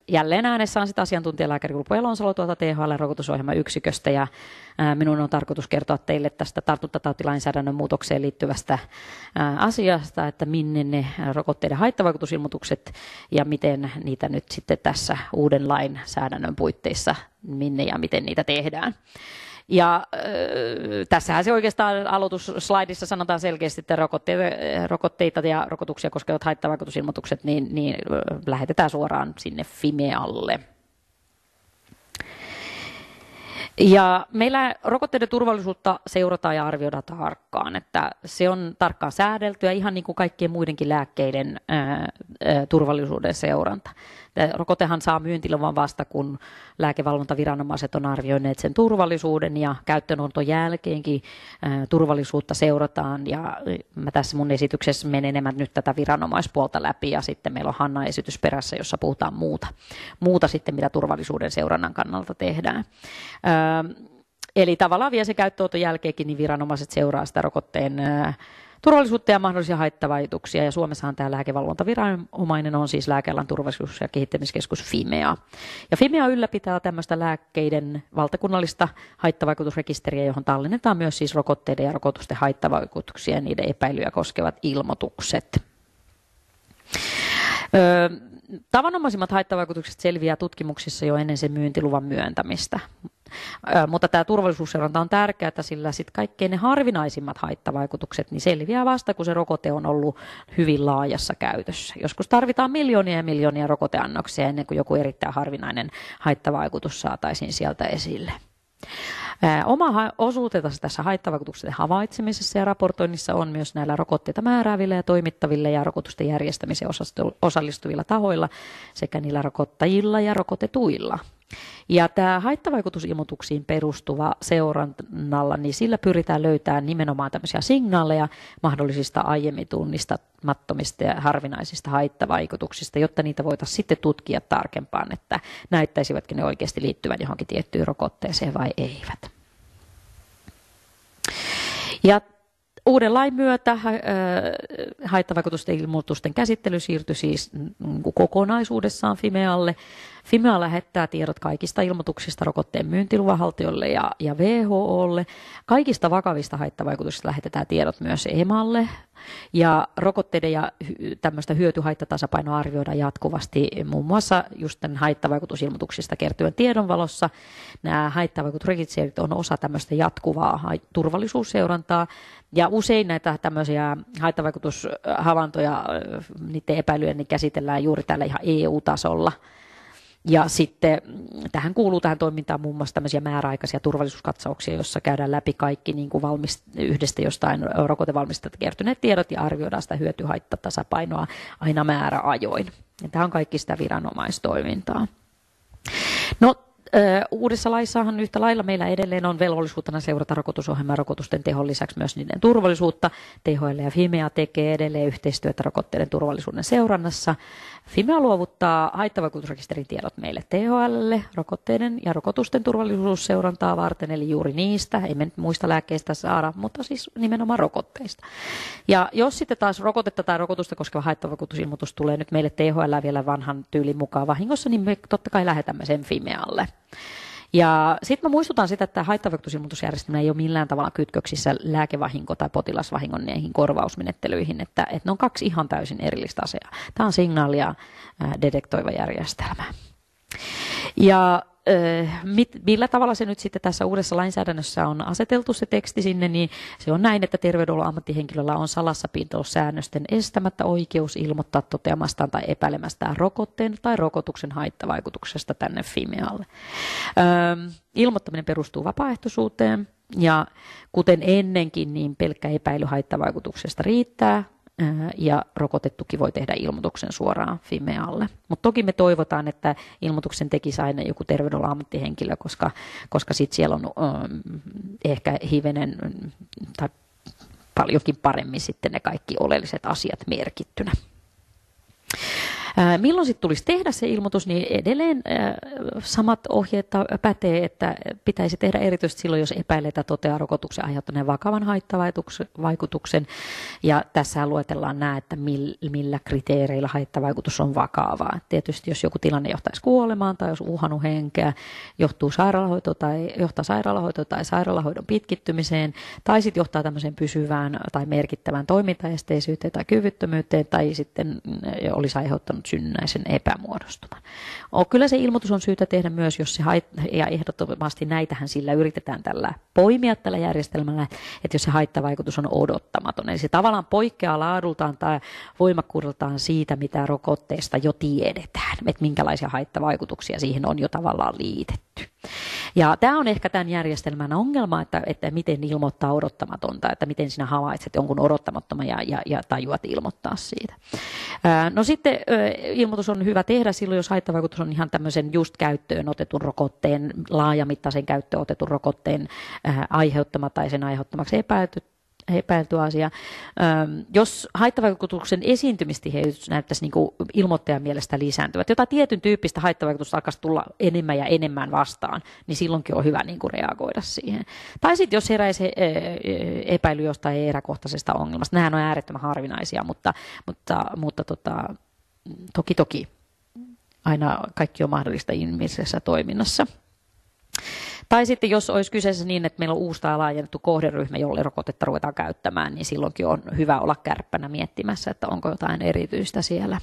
jälleen äänessä on sitten asiantuntijalääkäri Urpo Elonsalo tuolta THL-rokotusohjelman yksiköstä ja minun on tarkoitus kertoa teille tästä tartuntatautilainsäädännön muutokseen liittyvästä asiasta, että minne ne rokotteiden haittavaikutusilmoitukset ja miten niitä nyt sitten tässä uuden lainsäädännön puitteissa, minne ja miten niitä tehdään. Ja tässähän se oikeastaan aloitusslaidissa sanotaan selkeästi, että rokotteita ja rokotuksia koskevat haittavaikutusilmoitukset niin lähetetään suoraan sinne Fimealle. Ja meillä rokotteiden turvallisuutta seurataan ja arvioidaan tarkkaan, että se on tarkkaan säädeltyä ihan niin kuin kaikkien muidenkin lääkkeiden turvallisuuden seuranta. Rokotehan saa myyntiluvan vasta, kun lääkevalvontaviranomaiset on arvioineet sen turvallisuuden ja käyttöönoton jälkeenkin turvallisuutta seurataan. Ja mä tässä mun esityksessä menen enemmän nyt tätä viranomaispuolta läpi ja sitten meillä on Hanna esitys perässä, jossa puhutaan muuta sitten, mitä turvallisuuden seurannan kannalta tehdään. Eli tavallaan vielä se käyttöönoton jälkeenkin niin viranomaiset seuraa sitä rokotteen turvallisuutta ja mahdollisia haittavaikutuksia. Ja Suomessahan tämä lääkevalvontaviranomainen on siis Lääkealan turvallisuus- ja kehittämiskeskus Fimea. Ja Fimea ylläpitää tämmöistä lääkkeiden valtakunnallista haittavaikutusrekisteriä, johon tallennetaan myös siis rokotteiden ja rokotusten haittavaikutuksia ja niiden epäilyjä koskevat ilmoitukset. Tavanomaisimmat haittavaikutukset selviää tutkimuksissa jo ennen sen myyntiluvan myöntämistä. Mutta tämä turvallisuusseuranta on tärkeää, sillä sit kaikkein ne harvinaisimmat haittavaikutukset niin selviää vasta, kun se rokote on ollut hyvin laajassa käytössä. Joskus tarvitaan miljoonia ja miljoonia rokoteannoksia ennen kuin joku erittäin harvinainen haittavaikutus saataisiin sieltä esille. Oma osuutensa tässä haittavaikutuksen havaitsemisessa ja raportoinnissa on myös näillä rokotteita määräävillä ja toimittavilla ja rokotusten järjestämiseen osallistuvilla tahoilla sekä niillä rokottajilla ja rokotetuilla. Ja tämä haittavaikutusilmoituksiin perustuva seurannalla, niin sillä pyritään löytämään nimenomaan tämmöisiä signaaleja mahdollisista aiemmin tunnistamattomista ja harvinaisista haittavaikutuksista, jotta niitä voitaisiin sitten tutkia tarkempaan, että näyttäisivätkö ne oikeasti liittyvän johonkin tiettyyn rokotteeseen vai eivät. Ja uuden lain myötä haittavaikutusten ilmoitusten käsittely siirtyi siis kokonaisuudessaan Fimealle. Fimea lähettää tiedot kaikista ilmoituksista rokotteen myyntiluvan haltijoille ja WHOlle. Kaikista vakavista haittavaikutuksista lähetetään tiedot myös EMAlle. Ja rokotteiden ja tämmöistä hyöty-haittatasapainoa arvioidaan jatkuvasti muun muassa just tämän haittavaikutusilmoituksista kertyvän tiedon valossa. Nämä haittavaikutusrekisterit on osa tämmöistä jatkuvaa turvallisuusseurantaa. Ja usein näitä tämmöisiä haittavaikutushavaintoja, niiden epäilyjä, niin käsitellään juuri tällä ihan EU-tasolla. Ja sitten tähän kuuluu tähän toimintaan muun muassa tämmöisiä määräaikaisia turvallisuuskatsauksia, joissa käydään läpi kaikki niin kuin yhdestä jostain rokotevalmistajasta kertyneet tiedot ja arvioidaan sitä hyöty-haittatasapainoa aina määräajoin. Ja tämä on kaikki sitä viranomaistoimintaa. No, uudessa laissahan yhtä lailla meillä edelleen on velvollisuutena seurata rokotusohjelman ja rokotusten tehon lisäksi myös niiden turvallisuutta. THL ja Fimea tekee edelleen yhteistyötä rokotteiden turvallisuuden seurannassa. Fimea luovuttaa haittavaikutusrekisterin tiedot meille THLlle rokotteiden ja rokotusten turvallisuusseurantaa varten, eli juuri niistä, ei me nyt muista lääkkeistä saada, mutta siis nimenomaan rokotteista. Ja jos sitten taas rokotetta tai rokotusta koskeva haittavaikutusilmoitus tulee nyt meille THL vielä vanhan tyylin mukaan vahingossa, niin me totta kai lähetämme sen Fimealle. Ja sitten mä muistutan sitä, että haittavaikutusilmoitusjärjestelmä ei ole millään tavalla kytköksissä lääkevahinko- tai potilasvahingon näihin korvausmenettelyihin, että ne on kaksi ihan täysin erillistä asiaa. Tämä on signaalia detektoiva järjestelmä. Ja millä tavalla se nyt sitten tässä uudessa lainsäädännössä on aseteltu se teksti sinne, niin se on näin, että terveydenhuollon ammattihenkilöllä on salassapitosäännösten estämättä oikeus ilmoittaa toteamastaan tai epäilemästään rokotteen tai rokotuksen haittavaikutuksesta tänne Fimealle. Ilmoittaminen perustuu vapaaehtoisuuteen ja kuten ennenkin, niin pelkkä epäily haittavaikutuksesta riittää. Ja rokotettukin voi tehdä ilmoituksen suoraan Fimealle. Mutta toki me toivotaan, että ilmoituksen tekisi aina joku terveydenhuollon ammattihenkilö, koska sitten siellä on ehkä hivenen tai paljonkin paremmin sitten ne kaikki oleelliset asiat merkittynä. Milloin sitten tulisi tehdä se ilmoitus, niin edelleen samat ohjeet pätee, että pitäisi tehdä erityisesti silloin, jos epäilee tai toteaa rokotuksen aiheuttaneen vakavan haittavaikutuksen. Ja tässä luetellaan nämä, että millä kriteereillä haittavaikutus on vakavaa. Tietysti jos joku tilanne johtaisi kuolemaan tai jos uhannut henkeä, johtaa sairaalahoitoon tai sairaalahoidon pitkittymiseen, tai sitten johtaa tämmöiseen pysyvään tai merkittävään toimintaesteisyyteen tai kyvyttömyyteen, tai sitten olisi aiheuttanut synnynnäisen epämuodostuman. Kyllä se ilmoitus on syytä tehdä myös, jos se ja ehdottomasti näitähän sillä yritetään poimia tällä järjestelmällä, että jos se haittavaikutus on odottamaton. Eli se tavallaan poikkeaa laadultaan tai voimakkuudeltaan siitä, mitä rokotteesta jo tiedetään, että minkälaisia haittavaikutuksia siihen on jo tavallaan liitetty. Ja tämä on ehkä tämän järjestelmän ongelma, että miten ilmoittaa odottamatonta, että miten sinä havaitset jonkun odottamattoman ja tajuat ilmoittaa siitä. No sitten ilmoitus on hyvä tehdä silloin, jos haittavaikutus on ihan tämmöisen just käyttöön otetun rokotteen, laajamittaisen käyttöön otetun rokotteen aiheuttama tai sen aiheuttamaksi epäilty asia. Jos haittavaikutuksen esiintymistiheys näyttäisi niin kuin ilmoittajan mielestä lisääntyvät, jota tietyn tyyppistä haittavaikutusta alkaisi tulla enemmän ja enemmän vastaan, niin silloinkin on hyvä niin kuin reagoida siihen. Tai sitten jos heräisi epäily jostain eräkohtaisesta ongelmasta, nämähän on äärettömän harvinaisia, mutta toki aina kaikki on mahdollista inhimillisessä toiminnassa. Tai sitten jos olisi kyseessä niin, että meillä on uusi tai laajennettu kohderyhmä, jolle rokotetta ruvetaan käyttämään, niin silloinkin on hyvä olla kärppänä miettimässä, että onko jotain erityistä siellä.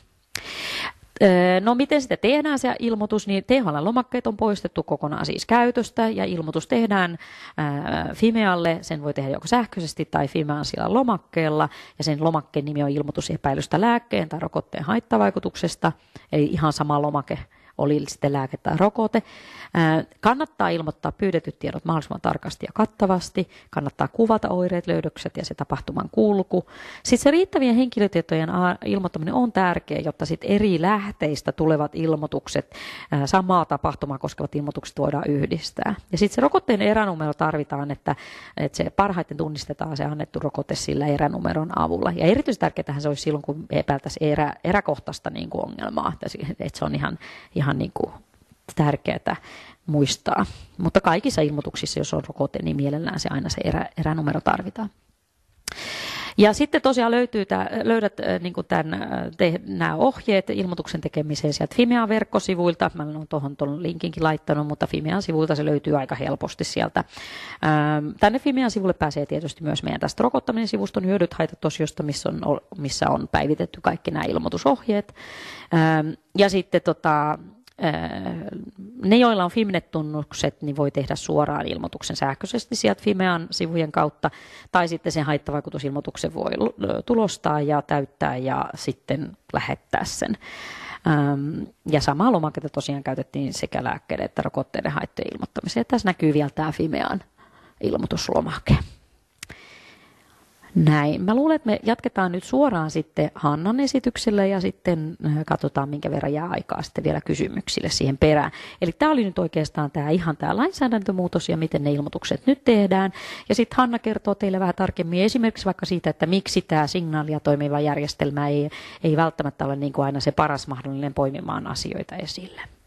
No miten sitten tehdään se ilmoitus, niin THL-lomakkeet on poistettu kokonaan siis käytöstä ja ilmoitus tehdään Fimealle, sen voi tehdä joko sähköisesti tai Fimean sillä lomakkeella ja sen lomakkeen nimi on ilmoitus epäilystä lääkkeen tai rokotteen haittavaikutuksesta, eli ihan sama lomake. Oli sitten lääke tai rokote. Kannattaa ilmoittaa pyydetyt tiedot mahdollisimman tarkasti ja kattavasti. Kannattaa kuvata oireet, löydökset ja se tapahtuman kulku. Sitten se riittävien henkilötietojen ilmoittaminen on tärkeä, jotta sitten eri lähteistä tulevat ilmoitukset, samaa tapahtumaa koskevat ilmoitukset voidaan yhdistää. Ja sitten se rokotteen eränumero tarvitaan, että se parhaiten tunnistetaan se annettu rokote sillä eränumeron avulla. Ja erityisen tärkeää se olisi silloin, kun epäiltäisiin eräkohtaista niin kuin ongelmaa, että se on ihan niin kuin tärkeää muistaa. Mutta kaikissa ilmoituksissa, jos on rokote, niin mielellään se aina se eränumero tarvitaan. Ja sitten tosiaan löydät niin kuin nämä ohjeet ilmoituksen tekemiseen sieltä Fimean verkkosivuilta. Mä olen tuon linkinkin laittanut, missä Fimean sivuilta se löytyy aika helposti sieltä. Tänne Fimean sivulle pääsee tietysti myös meidän tästä rokottaminen sivuston hyödyt haitat osiosta, missä on päivitetty kaikki nämä ilmoitusohjeet. Ja sitten ne, joilla on Fimnet-tunnukset, niin voi tehdä suoraan ilmoituksen sähköisesti sieltä Fimean sivujen kautta, tai sitten sen haittavaikutusilmoituksen voi tulostaa ja täyttää ja sitten lähettää sen. Ja samaa lomaketta tosiaan käytettiin sekä lääkkeiden että rokotteiden haittojen ilmoittamiseen. Tässä näkyy vielä tämä Fimean ilmoituslomake. Näin. Mä luulen, että me jatketaan nyt suoraan sitten Hannan esitykselle ja sitten katsotaan, minkä verran jää aikaa sitten vielä kysymyksille siihen perään. Eli tämä oli nyt oikeastaan tämä lainsäädäntömuutos ja miten ne ilmoitukset nyt tehdään. Ja sitten Hanna kertoo teille vähän tarkemmin esimerkiksi vaikka siitä, että miksi tämä signaalia toimiva järjestelmä ei välttämättä ole niin kuin aina se paras mahdollinen poimimaan asioita esille.